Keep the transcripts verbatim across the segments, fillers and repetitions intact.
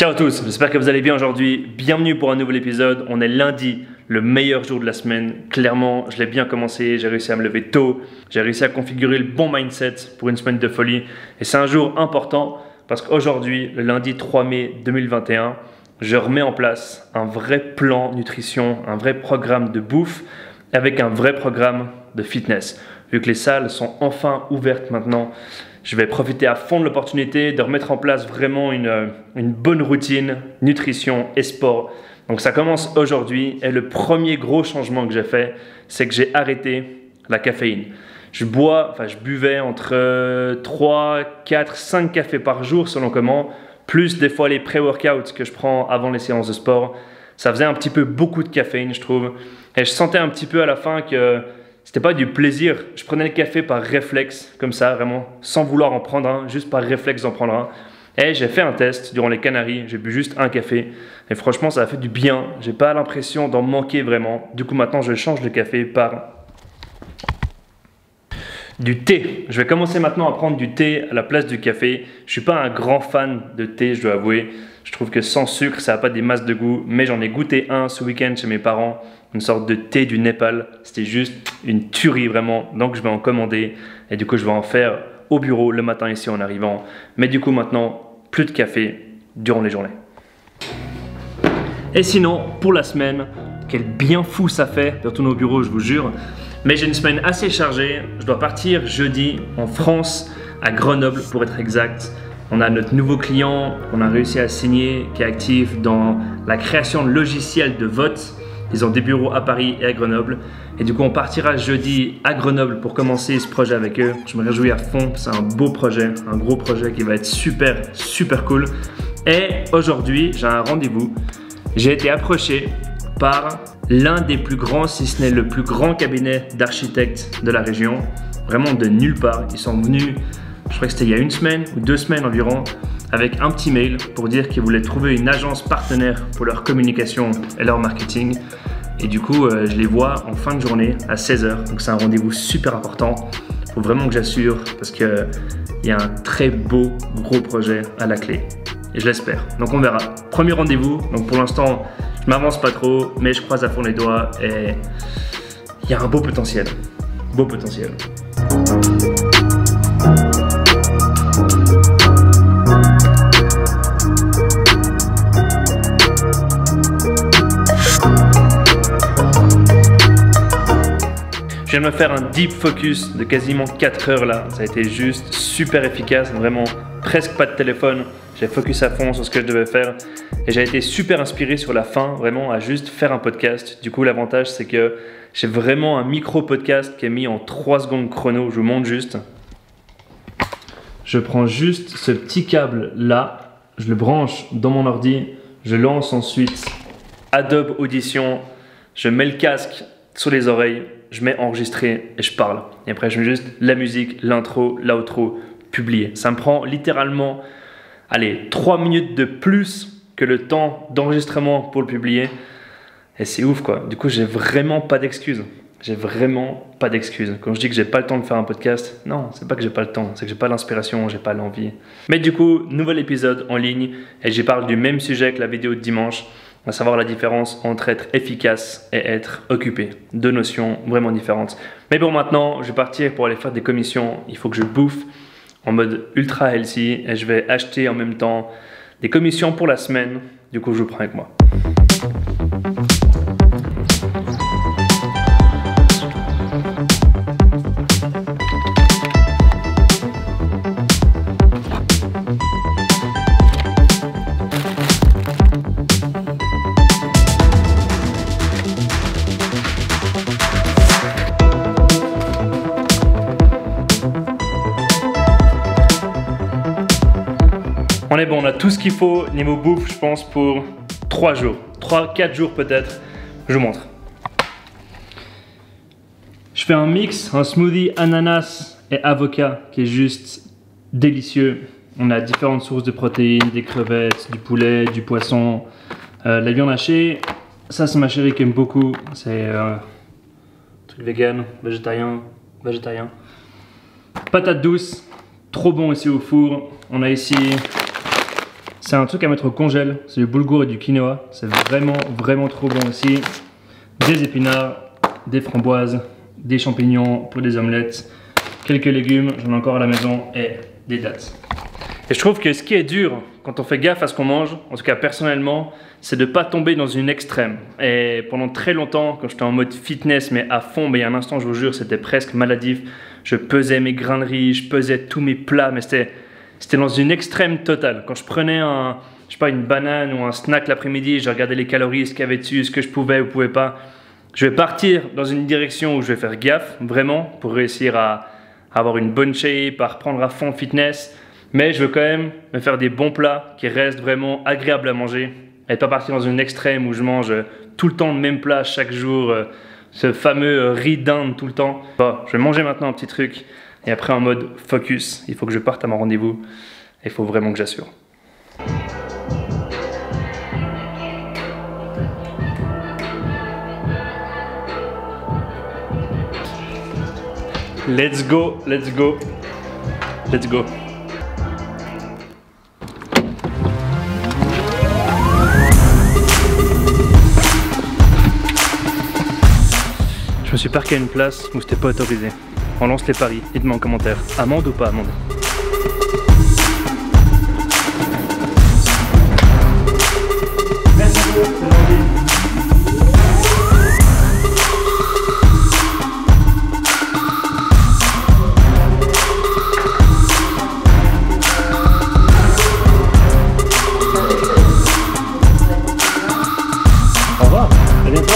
Ciao à tous, j'espère que vous allez bien aujourd'hui. Bienvenue pour un nouvel épisode. On est lundi, le meilleur jour de la semaine. Clairement, je l'ai bien commencé, j'ai réussi à me lever tôt. J'ai réussi à configurer le bon mindset pour une semaine de folie. Et c'est un jour important parce qu'aujourd'hui, le lundi trois mai deux mille vingt et un, je remets en place un vrai plan nutrition, un vrai programme de bouffe avec un vrai programme de fitness. Vu que les salles sont enfin ouvertes maintenant, je vais profiter à fond de l'opportunité de remettre en place vraiment une, une bonne routine, nutrition et sport. Donc ça commence aujourd'hui et le premier gros changement que j'ai fait, c'est que j'ai arrêté la caféine. Je bois, enfin je buvais entre trois, quatre, cinq cafés par jour selon comment, plus des fois les pré-workouts que je prends avant les séances de sport. Ça faisait un petit peu beaucoup de caféine je trouve. Et je sentais un petit peu à la fin que c'était pas du plaisir. Je prenais le café par réflexe, comme ça, vraiment, sans vouloir en prendre un, juste par réflexe d'en prendre un. Et j'ai fait un test durant les Canaries, j'ai bu juste un café. Et franchement, ça a fait du bien. J'ai pas l'impression d'en manquer vraiment. Du coup, maintenant, je change le café par du thé. Je vais commencer maintenant à prendre du thé à la place du café. Je suis pas un grand fan de thé, je dois avouer. Je trouve que sans sucre, ça n'a pas des masses de goût. Mais j'en ai goûté un ce week-end chez mes parents. Une sorte de thé du Népal. C'était juste une tuerie vraiment. Donc je vais en commander. Et du coup, je vais en faire au bureau le matin ici en arrivant. Mais du coup, maintenant, plus de café durant les journées. Et sinon, pour la semaine, quel bien fou ça fait de retourner au bureau, je vous jure. Mais j'ai une semaine assez chargée. Je dois partir jeudi en France, à Grenoble pour être exact. On a notre nouveau client qu'on a réussi à signer qui est actif dans la création de logiciels de vote. Ils ont des bureaux à Paris et à Grenoble. Et du coup, on partira jeudi à Grenoble pour commencer ce projet avec eux. Je me réjouis à fond. C'est un beau projet, un gros projet qui va être super, super cool. Et aujourd'hui, j'ai un rendez-vous. J'ai été approché par l'un des plus grands, si ce n'est le plus grand cabinet d'architectes de la région. Vraiment de nulle part. Ils sont venus, je crois que c'était il y a une semaine ou deux semaines environ, avec un petit mail pour dire qu'ils voulaient trouver une agence partenaire pour leur communication et leur marketing. Et du coup, euh, je les vois en fin de journée à seize heures. Donc c'est un rendez-vous super important. Il faut vraiment que j'assure parce qu'il y a un très beau gros projet à la clé. Et je l'espère. Donc on verra. Premier rendez-vous. Donc pour l'instant, je m'avance pas trop, mais je croise à fond les doigts et il y a un beau potentiel. Beau potentiel. Je viens de me faire un deep focus de quasiment quatre heures là. Ça a été juste super efficace, vraiment presque pas de téléphone. J'ai focus à fond sur ce que je devais faire et j'ai été super inspiré sur la fin, vraiment à juste faire un podcast. Du coup, l'avantage c'est que j'ai vraiment un micro podcast qui est mis en trois secondes chrono. Je vous montre juste. Je prends juste ce petit câble là, je le branche dans mon ordi, je lance ensuite Adobe Audition, je mets le casque sur les oreilles, je mets enregistrer et je parle. Et après, je mets juste la musique, l'intro, l'outro, publier. Ça me prend littéralement, allez, trois minutes de plus que le temps d'enregistrement pour le publier. Et c'est ouf quoi. Du coup, j'ai vraiment pas d'excuses. J'ai vraiment pas d'excuses. Quand je dis que j'ai pas le temps de faire un podcast, non, c'est pas que j'ai pas le temps, c'est que j'ai pas l'inspiration, j'ai pas l'envie. Mais du coup, nouvel épisode en ligne et j'y parle du même sujet que la vidéo de dimanche. On va savoir la différence entre être efficace et être occupé. Deux notions vraiment différentes. Mais bon, maintenant, je vais partir pour aller faire des commissions. Il faut que je bouffe en mode ultra healthy et je vais acheter en même temps des commissions pour la semaine. Du coup, je vous prends avec moi. On est bon, on a tout ce qu'il faut niveau bouffe, je pense, pour trois jours. trois quatre jours peut-être. Je vous montre. Je fais un mix, un smoothie ananas et avocat qui est juste délicieux. On a différentes sources de protéines, des crevettes, du poulet, du poisson, euh, la viande hachée. Ça, c'est ma chérie qui aime beaucoup. C'est euh, un truc vegan, végétarien, végétarien. Patates douces, trop bon ici au four. On a ici C'est un truc à mettre au congèle, c'est du boulgour et du quinoa. C'est vraiment, vraiment trop bon aussi. Des épinards, des framboises, des champignons pour des omelettes, quelques légumes, j'en ai encore à la maison, et des dattes. Et je trouve que ce qui est dur quand on fait gaffe à ce qu'on mange, en tout cas personnellement, c'est de ne pas tomber dans une extrême. Et pendant très longtemps, quand j'étais en mode fitness, mais à fond, mais il y a un instant, je vous jure, c'était presque maladif. Je pesais mes grains de riz, je pesais tous mes plats, mais c'était c'était dans une extrême totale. Quand je prenais un, je sais pas, une banane ou un snack l'après-midi, je regardais les calories, ce qu'il y avait dessus, ce que je pouvais ou pouvais pas. Je vais partir dans une direction où je vais faire gaffe, vraiment, pour réussir à avoir une bonne shape, à reprendre à fond fitness. Mais je veux quand même me faire des bons plats qui restent vraiment agréables à manger. Et pas partir dans une extrême où je mange tout le temps le même plat chaque jour, euh, ce fameux euh, riz d'Inde tout le temps. Bon, je vais manger maintenant un petit truc et après en mode focus, il faut que je parte à mon rendez-vous et il faut vraiment que j'assure. Let's go, let's go, let's go. Je me suis parqué à une place où c'était pas autorisé. On lance les paris, dites-moi en commentaire, amende ou pas amende? Merci beaucoup, c'est gentil. Au revoir, à bientôt.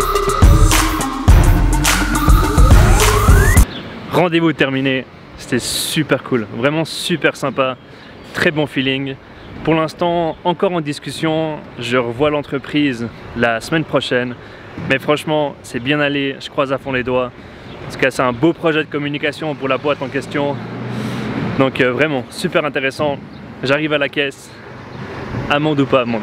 Rendez-vous terminé, c'était super cool, vraiment super sympa, très bon feeling. Pour l'instant, encore en discussion, je revois l'entreprise la semaine prochaine. Mais franchement, c'est bien allé, je croise à fond les doigts. Parce que c'est un beau projet de communication pour la boîte en question. Donc euh, vraiment, super intéressant. J'arrive à la caisse, amende ou pas amende?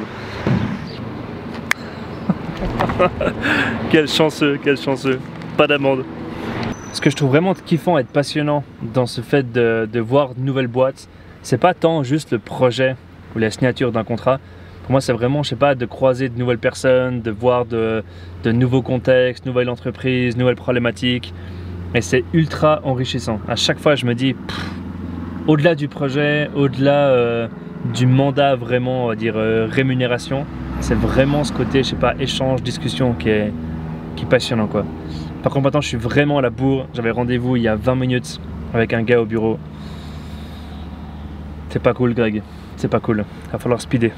Quel chanceux, quel chanceux, pas d'amende. Ce que je trouve vraiment kiffant et passionnant dans ce fait de, de voir de nouvelles boîtes, c'est pas tant juste le projet ou la signature d'un contrat. Pour moi, c'est vraiment, je sais pas, de croiser de nouvelles personnes, de voir de, de nouveaux contextes, nouvelles entreprises, nouvelles problématiques. Et c'est ultra enrichissant. À chaque fois, je me dis, au-delà du projet, au-delà euh, du mandat vraiment, on va dire, euh, rémunération, c'est vraiment ce côté, je sais pas, échange, discussion qui est, qui est passionnant, quoi. Par contre, maintenant, je suis vraiment à la bourre. J'avais rendez-vous il y a vingt minutes avec un gars au bureau. C'est pas cool, Greg. C'est pas cool. Il va falloir speeder.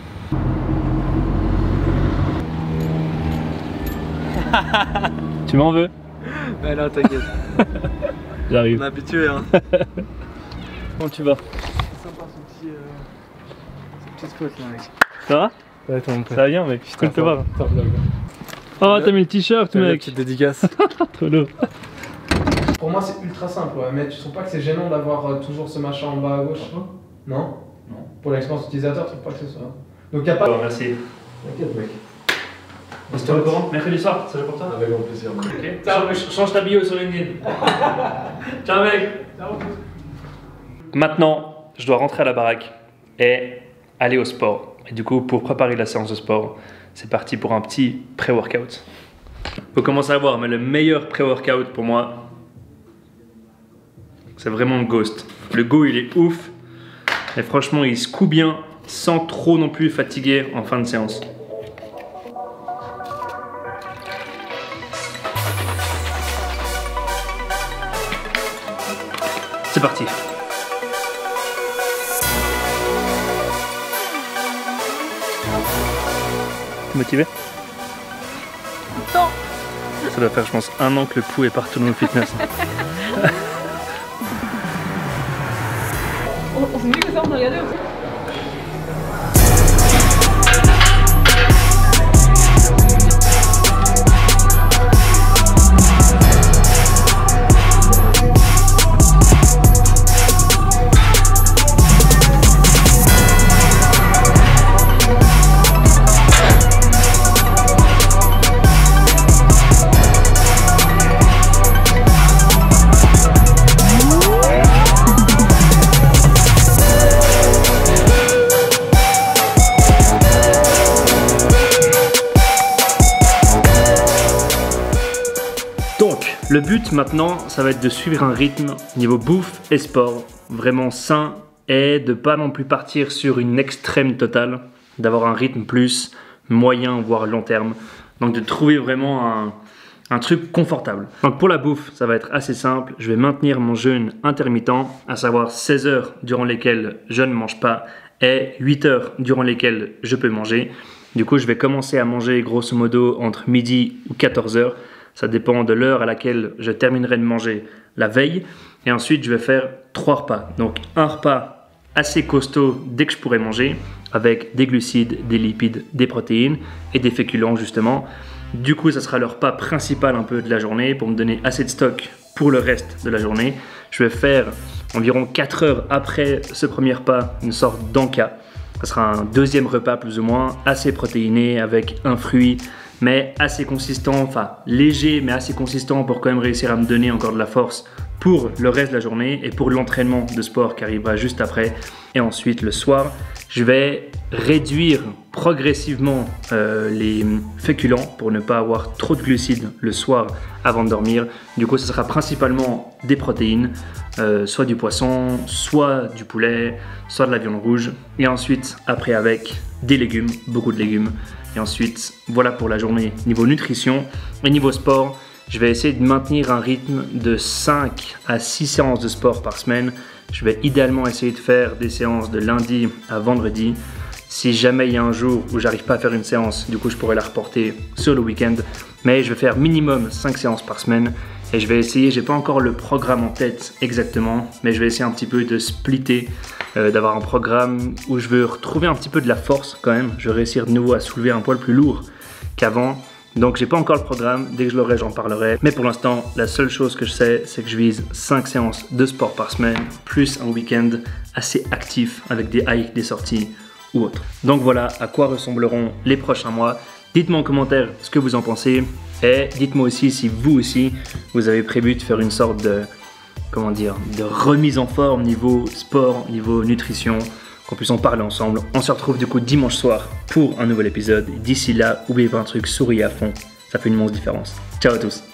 Tu m'en veux? Ouais, non, t'inquiète. J'arrive. On est habitué, hein. Comment tu vas? C'est sympa ce petit, euh, ce petit spot là, mec. Ça va? Ouais, toi, mon pote. Ça va bien, mec? Cool de te voir. Top vlog. Oh, t'as mis le t-shirt, mec. Petite dédicace. Trop lourd. Pour moi, c'est ultra simple, ouais. Mais tu trouves pas que c'est gênant d'avoir euh, toujours ce machin en bas à gauche? Non? Non. Pour l'expérience utilisateur, tu trouves pas que c'est ça? Donc, y a pas. Bon, merci. T'inquiète, mec. On se tient au courant mercredi soir, ça va pour toi? Avec grand plaisir. Ok. Change, change ta bio sur LinkedIn. Ciao, mec. Ciao. Maintenant, je dois rentrer à la baraque et aller au sport. Et du coup, pour préparer la séance de sport, c'est parti pour un petit pré-workout. Faut commencer à voir, mais le meilleur pré-workout pour moi, c'est vraiment le Ghost. Le Go, il est ouf. Et franchement, il se coud bien sans trop non plus fatiguer en fin de séance. C'est parti. Motivé? Non. Ça doit faire, je pense, un an que le pouls est partout dans le fitness. On, on fait mieux que ça, on a regardé aussi. Le but maintenant, ça va être de suivre un rythme niveau bouffe et sport vraiment sain et de pas non plus partir sur une extrême totale, d'avoir un rythme plus moyen voire long terme. Donc de trouver vraiment un, un truc confortable. Donc pour la bouffe, ça va être assez simple. Je vais maintenir mon jeûne intermittent, à savoir seize heures durant lesquelles je ne mange pas et huit heures durant lesquelles je peux manger. Du coup, je vais commencer à manger grosso modo entre midi ou quatorze heures. Ça dépend de l'heure à laquelle je terminerai de manger la veille. Et ensuite, je vais faire trois repas. Donc, un repas assez costaud dès que je pourrai manger, avec des glucides, des lipides, des protéines et des féculents justement. Du coup, ça sera le repas principal un peu de la journée pour me donner assez de stock pour le reste de la journée. Je vais faire environ quatre heures après ce premier repas une sorte d'encas. Ça sera un deuxième repas plus ou moins, assez protéiné avec un fruit, mais assez consistant, enfin léger mais assez consistant pour quand même réussir à me donner encore de la force pour le reste de la journée et pour l'entraînement de sport qui arrivera juste après. Et ensuite le soir, je vais réduire progressivement euh, les féculents pour ne pas avoir trop de glucides le soir avant de dormir. Du coup, ce sera principalement des protéines, euh, soit du poisson, soit du poulet, soit de la viande rouge. Et ensuite, après avec des légumes, beaucoup de légumes. Et ensuite, voilà pour la journée niveau nutrition. Et niveau sport, je vais essayer de maintenir un rythme de cinq à six séances de sport par semaine. Je vais idéalement essayer de faire des séances de lundi à vendredi. Si jamais il y a un jour où j'arrive pas à faire une séance, du coup je pourrais la reporter sur le week-end. Mais je vais faire minimum cinq séances par semaine. Et je vais essayer, j'ai pas encore le programme en tête exactement, mais je vais essayer un petit peu de splitter, euh, d'avoir un programme où je veux retrouver un petit peu de la force quand même. Je vais réussir de nouveau à soulever un poil plus lourd qu'avant. Donc j'ai pas encore le programme, dès que je l'aurai j'en parlerai. Mais pour l'instant, la seule chose que je sais, c'est que je vise cinq séances de sport par semaine, plus un week-end assez actif avec des hikes, des sorties ou autre. Donc voilà à quoi ressembleront les prochains mois. Dites-moi en commentaire ce que vous en pensez. Et dites-moi aussi si vous aussi, vous avez prévu de faire une sorte de, comment dire, de remise en forme niveau sport, niveau nutrition, qu'on puisse en parler ensemble. On se retrouve du coup dimanche soir pour un nouvel épisode. D'ici là, n'oubliez pas un truc, souriez à fond, ça fait une immense différence. Ciao à tous.